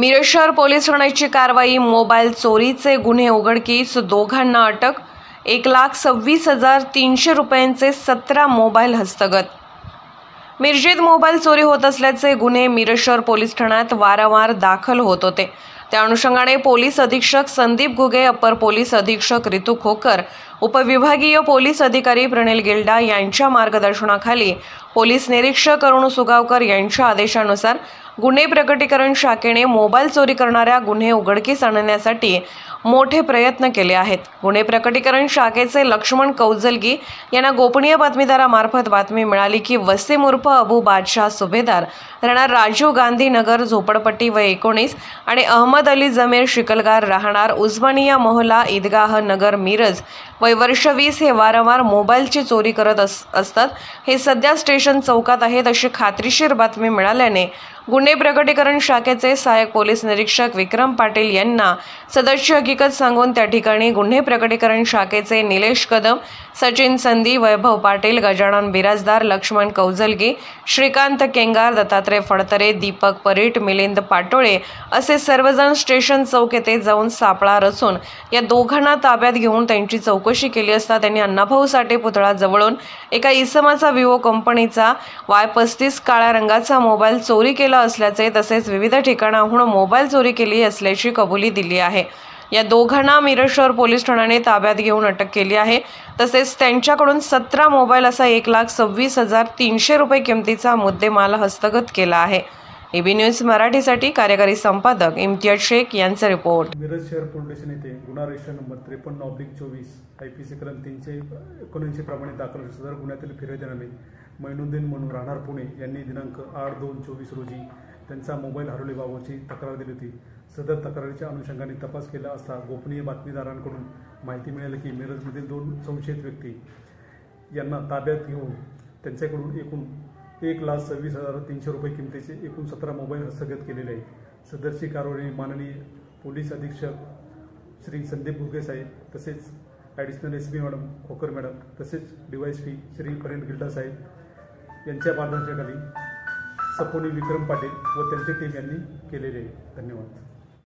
मिरज शहर पोलीस ठाण्याची कारवाई। मोबाईल चोरीचे गुन्हे उघडकीस, दोघांना अटक। 1,26,300 रुपयांचे 17 मोबाईल हस्तगत। मिरजेत मोबाईल चोरी होत असल्याचे गुन्हे मिरज शहर पोलीस ठाण्यात वारंवार दाखल होत होते। त्या अनुषंगाने पोलीस अधीक्षक संदीप घुगे, अपर पोलीस अधीक्षक रितू खोकर, उपविभागीय पोलीस अधिकारी प्रणिल गिल्डा यांच्या मार्गदर्शनाखाली पोलीस निरीक्षक अरुण सुगावकर यांच्या आदेशानुसार गुन्हे प्रकटीकरण शाखेने मोबाईल चोरी करणाऱ्या गुन्हे उघडकीस आणण्यासाठी मोठे प्रयत्न केले आहेत। गुन्हे प्रकटीकरण शाखेचे लक्ष्मण कौजलगी यांना गोपनीय बातमीदारामार्फत बातमी मिळाली की वसीम उर्फ अबू बादशाह सुभेदार राहणार राजीव गांधी नगर, झोपडपट्टी, वय 19 आणि अहमद अली जमीर शिकलगार राहणार उस्मानिया मोहल्ला, ईदगाह नगर, मिरज, वय वर्ष 20 हे वारंवार मोबाईलची चोरी करत असतात। हे सध्या स्टेशन चौकात आहेत अशी खात्रीशीर बातमी मिळाल्याने गुन्हे प्रकटीकरण शाखेचे सहाय्यक पोलीस निरीक्षक विक्रम पाटील यांना सदरची हकीकत सांगून त्या ठिकाणी गुन्हे प्रकटीकरण शाखेचे निलेश कदम, सचिन संधी, वैभव पाटील, गजानन बिराजदार, लक्ष्मण कौजलगी, श्रीकांत केंगार, दत्तात्रय फडतरे, दीपक परीट, मिलिंद पाटोळे असे सर्वजण स्टेशन चौक येथे जाऊन सापळा रचून या दोघांना ताब्यात घेऊन त्यांची चौकशी केली असता त्यांनी अण्णाभाऊ साठे पुतळा जवळून एका इसमाचा विवो कंपनीचा Y35 काळ्या रंगाचा मोबाईल चोरी केला असल्याचे तसेच विविध ठिकाणाहून मोबाईल चोरी केली असल्याची कबुली दिली आहे। या दोघांना मिरज शहर पोलीस ठाण्याने ताब्यात घेऊन अटक केली आहे। तसेच त्यांच्याकडून 17 मोबाईल असा 1,26,300 रुपये किमतीचा मुद्देमाल हस्तगत केला आहे। एबी न्यूज मराठीसाठी कार्यकारी संपादक इम्तियाज शेख यांचा रिपोर्ट। मिरज शहर पोलीस स्टेशन येथे गुन्हा रजिस्टर नंबर 53/24 IPC कलम 379 प्रमाणे दाखल सदर गुन्ह्यातील फिर्यादीने मैनुद्दीन म्हणून राहणार पुणे यांनी दिनांक 8/2/24 रोजी त्यांचा मोबाईल हरवल्याबाबतची तक्रार दिली होती। सदर तक्रारीच्या अनुषंगाने तपास केला असता गोपनीय बातमीदारांकडून माहिती मिळाली की मिरजमधील 2 संशयित व्यक्ती यांना ताब्यात घेऊन त्यांच्याकडून एकूण 1,26,300 रुपये किमतीचे एकूण 17 मोबाईल हस्तगत केलेले आहे। सदरची कारवाई माननीय पोलीस अधीक्षक श्री संदीप घुगे साहेब, तसेच additional SP madam Khokar madam, तसेच DYSP श्री प्रणिल गिल्डा साहेब यांच्या मार्गदर्शनाखाली सपोनी विक्रम पाटील व त्यांची टीम यांनी केलेले आहे। धन्यवाद।